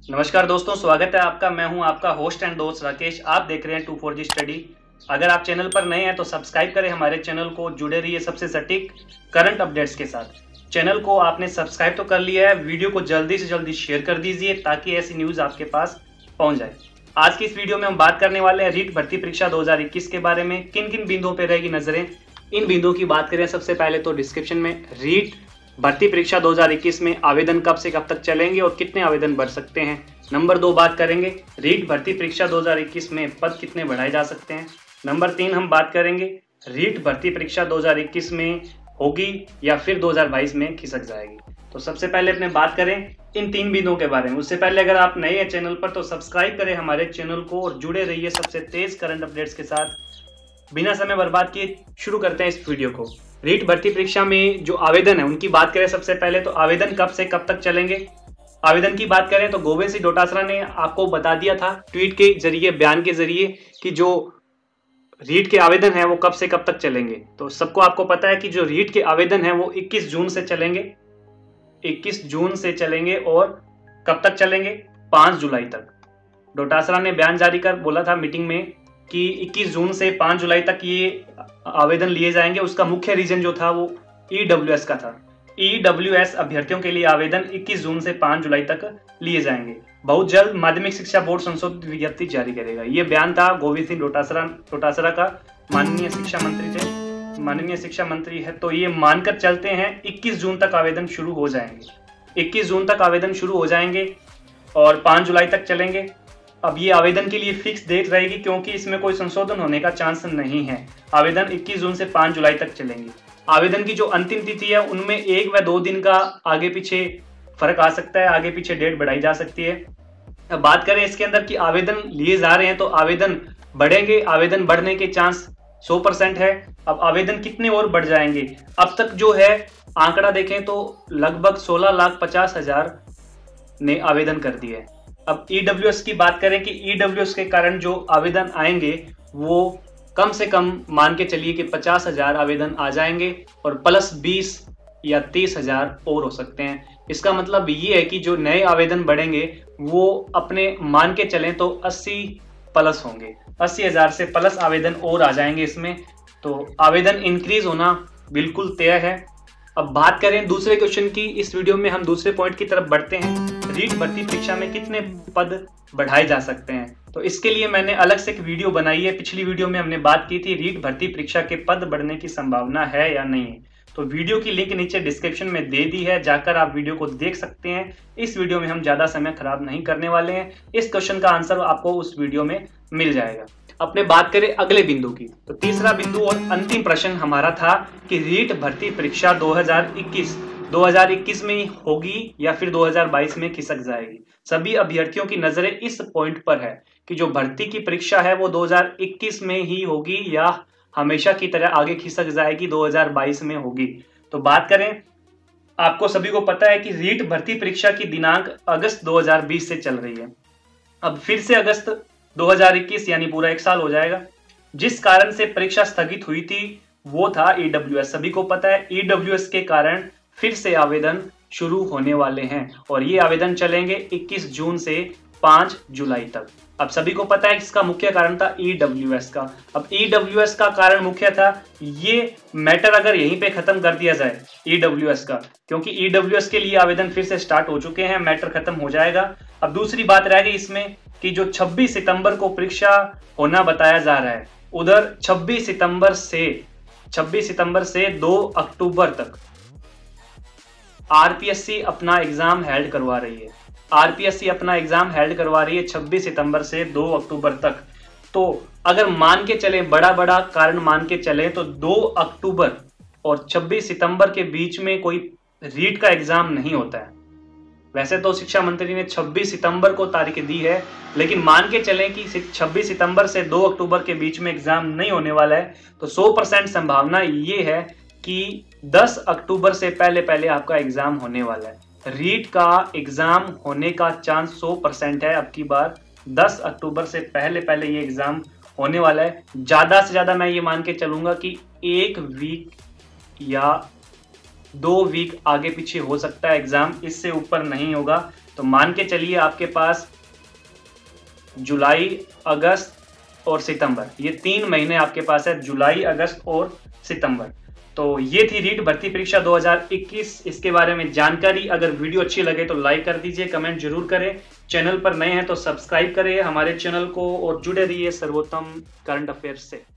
नमस्कार दोस्तों, स्वागत है आपका। मैं हूं आपका होस्ट एंड दोस्त राकेश। आप देख रहे हैं 24G स्टडी। अगर आप चैनल पर नए हैं तो सब्सक्राइब करें हमारे चैनल को, जुड़े रहिए सबसे सटीक करंट अपडेट्स के साथ। चैनल को आपने सब्सक्राइब तो कर लिया है, वीडियो को जल्दी से जल्दी शेयर कर दीजिए ताकि ऐसी न्यूज़ आपके पास पहुंच जाए। आज की इस वीडियो में हम बात करने वाले हैं रीट भर्ती परीक्षा 2021 के बारे में। किन किन बिंदुओं पर रहेगी नजरें, इन बिंदुओं की बात करें। सबसे पहले तो डिस्क्रिप्शन में रीट भर्ती परीक्षा 2021 में आवेदन कब से कब तक चलेंगे और कितने आवेदन भर सकते हैं। नंबर 2 बात करेंगे रीट भर्ती परीक्षा 2021 में पद कितने बढ़ाए जा सकते हैं। नंबर 3 हम बात करेंगे रीट भर्ती परीक्षा 2021 में होगी या फिर 2022 में खिसक जाएगी। तो सबसे पहले अपने बात करें इन 3 बिंदुओं के बारे में। उससे पहले अगर आप नए हैं चैनल पर तो सब्सक्राइब करें हमारे चैनल को और जुड़े रहिए सबसे तेज करंट अपडेट्स के साथ। बिना समय बर्बाद किए शुरू करते हैं इस वीडियो को। रीट भर्ती परीक्षा में जो आवेदन है उनकी बात करें। सबसे पहले तो आवेदन कब से कब तक चलेंगे। आवेदन की बात करें तो गोविंद सिंह डोटासरा ने आपको बता दिया था ट्वीट के जरिए, बयान के जरिए, कि जो रीट के आवेदन है वो कब से कब तक चलेंगे। तो सबको आपको पता है कि जो रीट के आवेदन है वो 21 जून से चलेंगे। 21 जून से चलेंगे और कब तक चलेंगे, 5 जुलाई तक। डोटासरा ने बयान जारी कर बोला था मीटिंग में कि 21 जून से 5 जुलाई तक ये आवेदन लिए जाएंगे। उसका मुख्य रीजन जो था वो EWS का था। EWS अभ्यर्थियों के लिए आवेदन 21 जून से 5 जुलाई तक लिए जाएंगे। बहुत जल्द माध्यमिक शिक्षा बोर्ड संशोधित विज्ञप्ति जारी करेगा। ये बयान था गोविंद सिंह डोटासरा का। माननीय शिक्षा मंत्री थे, माननीय शिक्षा मंत्री है, तो ये मानकर चलते हैं 21 जून तक आवेदन शुरू हो जाएंगे। 21 जून तक आवेदन शुरू हो जाएंगे और 5 जुलाई तक चलेंगे। अब ये आवेदन के लिए फिक्स डेट रहेगी क्योंकि इसमें कोई संशोधन होने का चांस नहीं है। आवेदन 21 जून से 5 जुलाई तक चलेंगे। आवेदन की जो अंतिम तिथि है उनमें 1 व 2 दिन का आगे पीछे फर्क आ सकता है, आगे पीछे डेट बढ़ाई जा सकती है। अब बात करें इसके अंदर कि आवेदन लिए जा रहे हैं तो आवेदन बढ़ेंगे। आवेदन बढ़ने के चांस 100% है। अब आवेदन कितने और बढ़ जाएंगे। अब तक जो है आंकड़ा देखें तो लगभग 16,50,000 ने आवेदन कर दिए। अब EWS की बात करें कि EWS के कारण जो आवेदन आएंगे वो कम से कम मान के चलिए कि 50,000 आवेदन आ जाएंगे और प्लस 20 या 30,000 और हो सकते हैं। इसका मतलब ये है कि जो नए आवेदन बढ़ेंगे वो अपने मान के चलें तो 80 प्लस होंगे। 80,000 से प्लस आवेदन और आ जाएंगे इसमें। तो आवेदन इंक्रीज होना बिल्कुल तय है। अब बात करें दूसरे क्वेश्चन की। इस वीडियो में हम दूसरे पॉइंट की तरफ बढ़ते हैं। रीट भर्ती परीक्षा में कितने पद बढ़ाए जा सकते हैं। तो इसके लिए मैंने अलग से एक वीडियो बनाई है। पिछली वीडियो में हमने बात की थी रीट भर्ती परीक्षा के पद बढ़ने की संभावना है या नहीं है। तो वीडियो की लिंक नीचे डिस्क्रिप्शन में दे दी है, जाकर आप वीडियो को देख सकते हैं। इस वीडियो में हम ज्यादा समय खराब नहीं करने वाले हैं। इस क्वेश्चन का आंसर आपको उस वीडियो में मिल जाएगा। अपने बात करें अगले बिंदु की तो तीसरा बिंदु और अंतिम प्रश्न हमारा था कि रीट भर्ती परीक्षा 2021 में होगी या फिर 2022 में खिसक जाएगी। सभी अभ्यर्थियों की नजरें इस पॉइंट पर है कि जो भर्ती की परीक्षा है वो 2021 में ही होगी या हमेशा की तरह आगे खिसक जाएगी, 2022 में होगी। तो बात करें, आपको सभी को पता है कि रीट भर्ती परीक्षा की दिनांक अगस्त 2020 से चल रही है। अब फिर से अगस्त 2021 यानी पूरा 1 साल हो जाएगा। जिस कारण से परीक्षा स्थगित हुई थी वो था EWS। सभी को पता है EWS के कारण फिर से आवेदन शुरू होने वाले हैं और ये आवेदन चलेंगे 21 जून से 5 जुलाई तक। अब सभी को पता है इसका मुख्य कारण था EWS का। अब EWS का कारण मुख्य था, ये मैटर अगर यहीं पे खत्म कर दिया जाए EWS का, क्योंकि EWS के लिए आवेदन फिर से स्टार्ट हो चुके हैं, मैटर खत्म हो जाएगा। अब दूसरी बात रह गई इसमें कि जो 26 सितंबर को परीक्षा होना बताया जा रहा है, उधर 26 सितंबर से 2 अक्टूबर तक RPSC अपना एग्जाम हेल्ड करवा रही है। RPSC अपना एग्जाम हेल्ड करवा रही है 26 सितंबर से 2 अक्टूबर तक। तो अगर मान के चले, बड़ा कारण मान के चले तो 2 अक्टूबर और 26 सितंबर के बीच में कोई रीट का एग्जाम नहीं होता है। वैसे तो शिक्षा मंत्री ने 26 सितंबर को तारीख दी है, लेकिन मान के चलें कि 26 सितंबर से 2 अक्टूबर के बीच में एग्जाम नहीं होने वाला है। तो 100% संभावना ये है कि 10 अक्टूबर से पहले आपका एग्जाम होने वाला है। रीट का एग्जाम होने का चांस 100% है। अब की बार 10 अक्टूबर से पहले ये एग्जाम होने वाला है। ज्यादा से ज्यादा मैं ये मान के चलूंगा कि 1 वीक या 2 वीक आगे पीछे हो सकता है एग्जाम, इससे ऊपर नहीं होगा। तो मान के चलिए आपके पास जुलाई, अगस्त और सितंबर, ये 3 महीने आपके पास है, जुलाई, अगस्त और सितंबर। तो ये थी रीट भर्ती परीक्षा 2021। इसके बारे में जानकारी, अगर वीडियो अच्छी लगे तो लाइक कर दीजिए, कमेंट जरूर करें। चैनल पर नए हैं तो सब्सक्राइब करें हमारे चैनल को और जुड़े रहिए सर्वोत्तम करंट अफेयर्स से।